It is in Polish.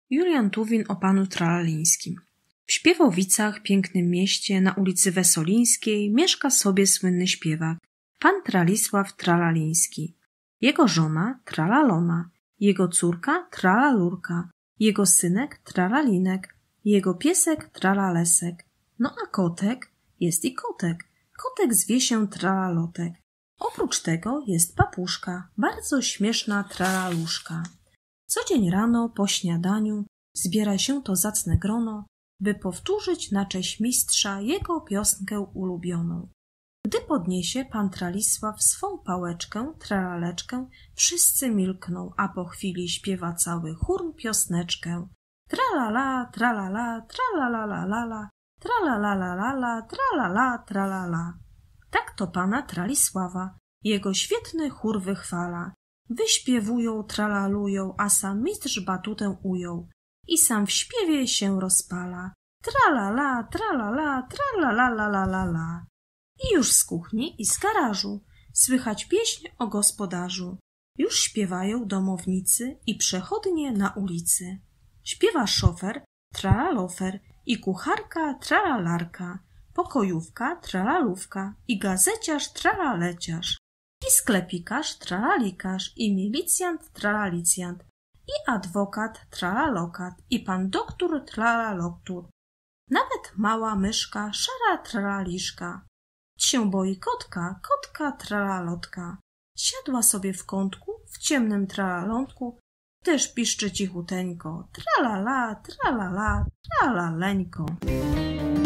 Julian Tuwim o panu Tralalińskim. W Śpiewowicach, pięknym mieście, na ulicy Wesolińskiej, mieszka sobie słynny śpiewak, pan Tralisław Tralaliński. Jego żona Tralalona, jego córka Tralalurka, jego synek Tralalinek, jego piesek Tralalesek. No a kotek? Jest i kotek. Kotek zwie się Tralalotek. Oprócz tego jest papuszka, bardzo śmieszna Tralaluszka. Co dzień rano po śniadaniu zbiera się to zacne grono, by powtórzyć na cześć mistrza jego piosenkę ulubioną. Gdy podniesie pan Tralisław swą pałeczkę, tralaleczkę, wszyscy milkną, a po chwili śpiewa cały chór piosneczkę. Tralala, tralala, tralalalala, tralalalala, tralala, tralala. Tak to pana Tralisława jego świetny chór wychwala. Wyśpiewują, tralalują, a sam mistrz batutę ujął i sam w śpiewie się rozpala. Tralala, tralala, tralalalalala. I już z kuchni i z garażu słychać pieśń o gospodarzu. Już śpiewają domownicy i przechodnie na ulicy. Śpiewa szofer, tralalofer i kucharka, tralalarka, pokojówka, tralalówka i gazeciarz, tralaleciarz, i sklepikarz, tralalikarz i milicjant, tralalicjant, i adwokat, tralalokat i pan doktor, tralaloktur. Nawet mała myszka, szara tralaliszka. Się boi kotka, kotka tralalotka. Siadła sobie w kątku, w ciemnym tralalątku, też piszczy cichuteńko. Tralala, tralala, tralaleńko.